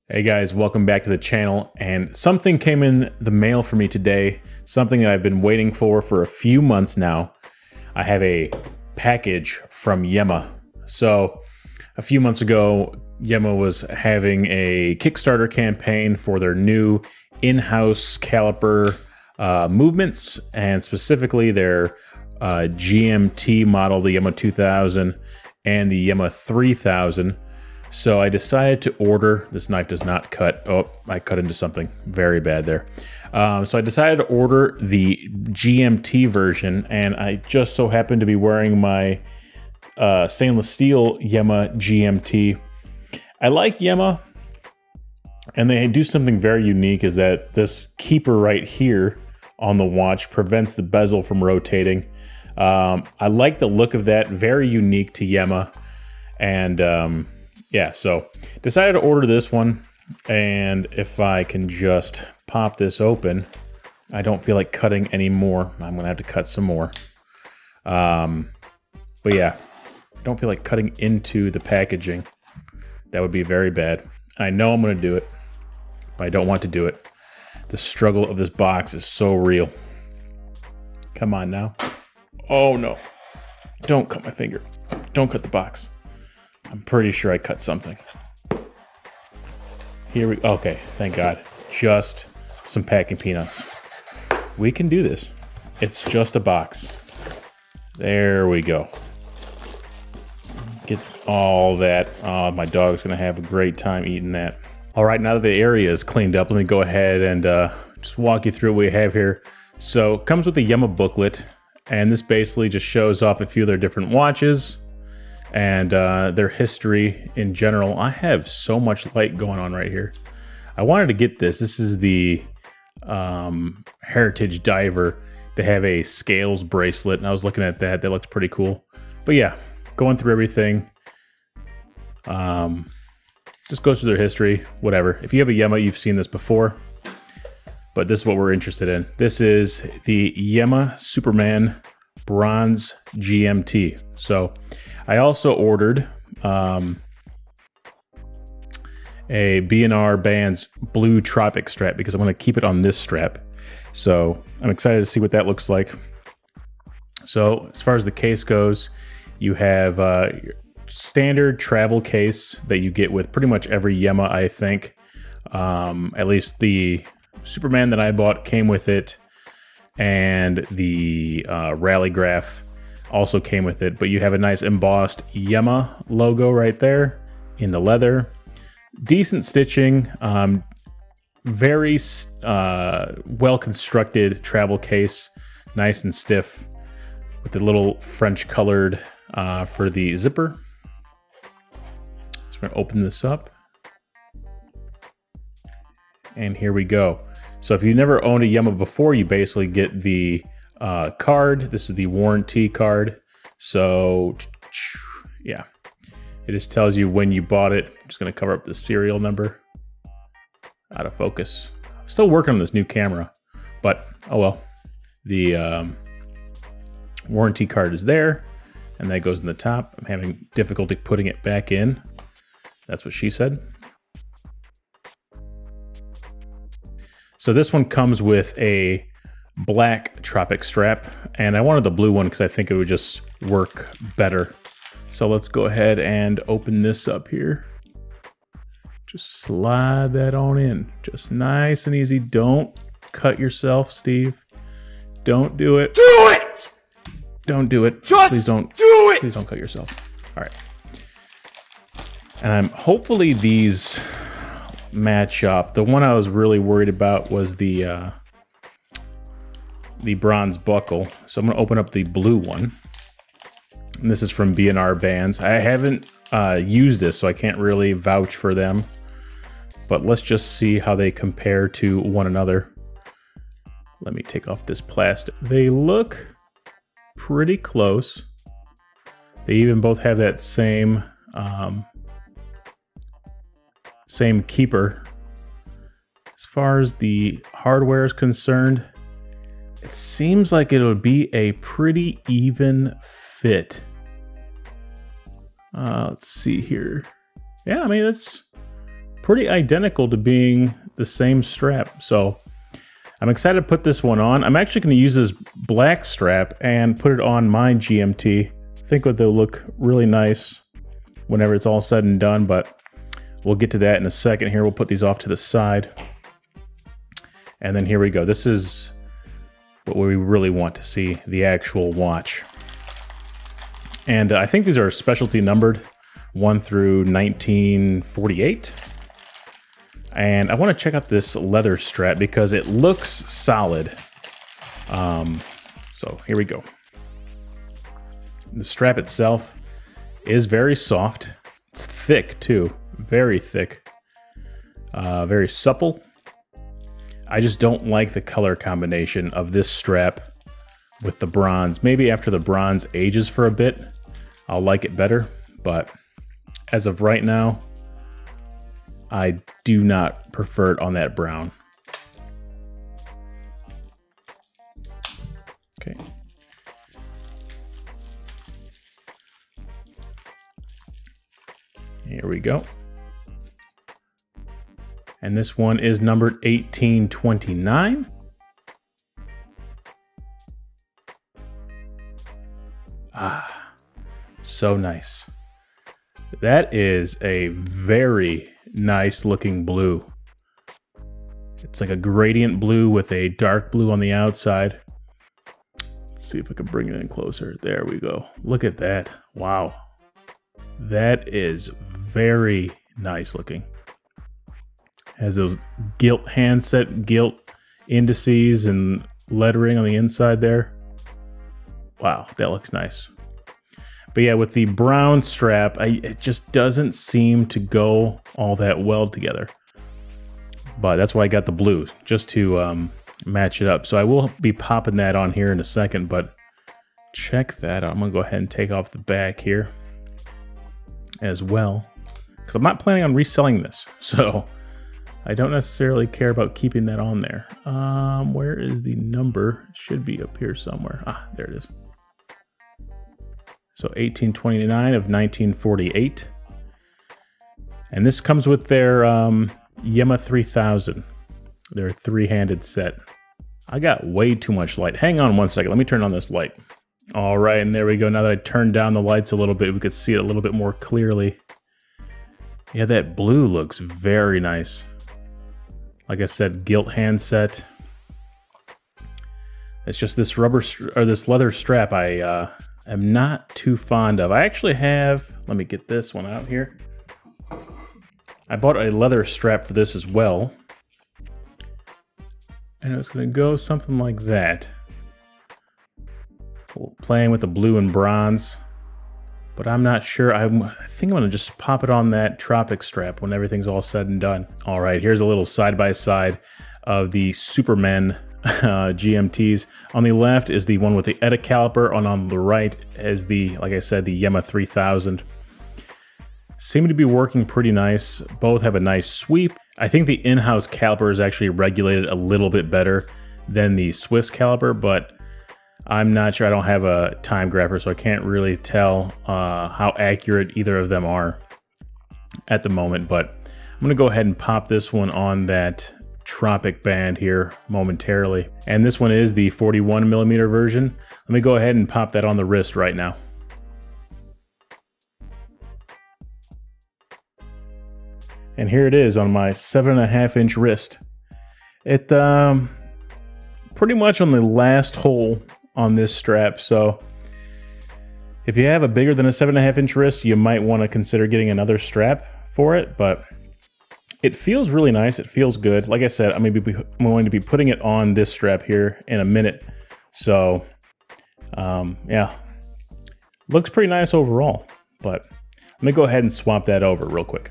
Hey guys, welcome back to the channel, and something came in the mail for me today, something that I've been waiting for a few months now. I have a package from Yema. So a few months ago, Yema was having a Kickstarter campaign for their new in-house caliper movements, and specifically their GMT model, the Yema 2000 and the Yema 3000. So I decided to order, this knife does not cut, oh, I cut into something very bad there. So I decided to order the GMT version, and I just so happened to be wearing my stainless steel Yema GMT. I like Yema, and they do something very unique, is that this keeper right here on the watch prevents the bezel from rotating. I like the look of that, very unique to Yema, and yeah, so decided to order this one, and if I can just pop this open, I don't feel like cutting anymore. I'm gonna have to cut some more. But yeah, I don't feel like cutting into the packaging. That would be very bad. I know I'm gonna do it, but I don't want to do it. The struggle of this box is so real. Come on now. Oh no, don't cut my finger. Don't cut the box. I'm pretty sure I cut something. Here we, okay, thank God. Just some packing peanuts. We can do this. It's just a box. There we go. Get all that. Oh, my dog's gonna have a great time eating that. All right, now that the area is cleaned up, let me go ahead and just walk you through what we have here. So it comes with the Yema booklet, and this basically just shows off a few of their different watches and their history in general. I have so much light going on right here. I wanted to get this. This is the Heritage Diver. They have a scales bracelet, and I was looking at that. That looks pretty cool. But yeah, going through everything. Just goes through their history, whatever. If you have a Yema, you've seen this before. But this is what we're interested in. This is the Yema Superman Bronze GMT. So I also ordered a B&R Bands blue Tropic strap because I'm going to keep it on this strap. So I'm excited to see what that looks like. So as far as the case goes, you have your standard travel case that you get with pretty much every Yema, I think. At least the Superman that I bought came with it, and the Rallygraph also came with it, but you have a nice embossed Yema logo right there in the leather. Decent stitching, very well-constructed travel case, nice and stiff, with the little French colored for the zipper. So we're gonna open this up, and here we go. So if you never owned a Yema before, you basically get the card. This is the warranty card. So yeah, it just tells you when you bought it. I'm just gonna cover up the serial number. Out of focus. I'm still working on this new camera, but oh well. The warranty card is there, and that goes in the top. I'm having difficulty putting it back in. That's what she said. So this one comes with a black Tropic strap, and I wanted the blue one because I think it would just work better. So let's go ahead and open this up here. Just slide that on in. Just nice and easy. Don't cut yourself, Steve. Don't do it. Do it! Don't do it. Just please don't do it! Please don't cut yourself. All right. And hopefully these match up. The one I was really worried about was the bronze buckle. So I'm gonna open up the blue one. And this is from B&R Bands. I haven't used this, so I can't really vouch for them. But let's just see how they compare to one another. Let me take off this plastic. They look pretty close. They even both have that same same keeper. As far as the hardware is concerned, it seems like it would be a pretty even fit. Let's see here. Yeah, I mean, it's pretty identical to being the same strap. So I'm excited to put this one on. I'm actually going to use this black strap and put it on my GMT. I think they'll look really nice whenever it's all said and done, but we'll get to that in a second here. We'll put these off to the side. And then here we go. This is what we really want to see, the actual watch. And I think these are specialty numbered, 1 through 1948. And I want to check out this leather strap because it looks solid. So here we go. The strap itself is very soft. It's thick too, very thick, very supple. I just don't like the color combination of this strap with the bronze. Maybe after the bronze ages for a bit, I'll like it better. But as of right now, I do not prefer it on that brown. Okay. Here we go. And this one is numbered 1829. Ah, so nice. That is a very nice looking blue. It's like a gradient blue with a dark blue on the outside. Let's see if I can bring it in closer. There we go. Look at that. Wow. That is very nice looking. Has those gilt handset, gilt indices and lettering on the inside there. Wow, that looks nice. But yeah, with the brown strap, it just doesn't seem to go all that well together. But that's why I got the blue, just to match it up. So I will be popping that on here in a second, but check that out. I'm gonna go ahead and take off the back here as well, because I'm not planning on reselling this. So I don't necessarily care about keeping that on there. Where is the number? It should be up here somewhere. Ah, there it is. So 1829 of 1948. And this comes with their Yema 3000, their three-handed set. I got way too much light. Hang on one second. Let me turn on this light. All right, and there we go. Now that I turned down the lights a little bit, we could see it a little bit more clearly. Yeah, that blue looks very nice. Like I said, gilt handset. It's just this rubber or this leather strap I am not too fond of. I actually have, let me get this one out here. I bought a leather strap for this as well. And it's gonna go something like that. Playing with the blue and bronze, but I'm not sure. I think I'm gonna just pop it on that Tropic strap when everything's all said and done. All right, here's a little side-by-side of the Superman GMTs. On the left is the one with the ETA caliper, and on the right is the, like I said, the Yema 3000. Seem to be working pretty nice. Both have a nice sweep. I think the in-house caliper is actually regulated a little bit better than the Swiss caliper, but I'm not sure. I don't have a time grapher, so I can't really tell how accurate either of them are at the moment. But I'm going to go ahead and pop this one on that Tropic band here momentarily. And this one is the 41mm version. Let me go ahead and pop that on the wrist right now. And here it is on my 7.5-inch wrist. It pretty much on the last hole on this strap. So if you have a bigger than a 7.5-inch wrist, you might want to consider getting another strap for it, but it feels really nice. It feels good. Like I said, I'm going to be putting it on this strap here in a minute. So yeah, looks pretty nice overall, but let me go ahead and swap that over real quick.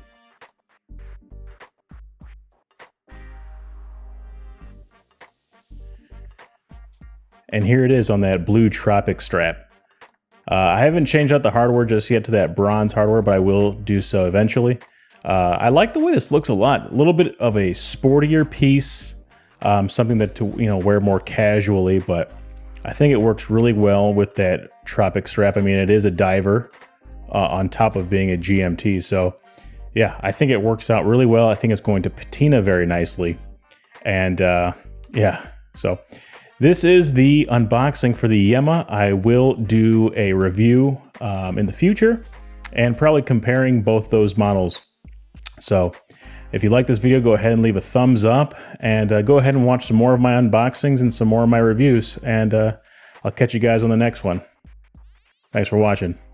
And here it is on that blue Tropic strap. I haven't changed out the hardware just yet to that bronze hardware, but I will do so eventually. I like the way this looks a lot. A little bit of a sportier piece, something that to wear more casually, but I think it works really well with that Tropic strap. I mean, it is a diver on top of being a GMT, so yeah, I think it works out really well. I think it's going to patina very nicely. And yeah, so this is the unboxing for the Yema. I will do a review in the future and probably comparing both those models. So if you like this video, go ahead and leave a thumbs up, and go ahead and watch some more of my unboxings and some more of my reviews. And I'll catch you guys on the next one. Thanks for watching.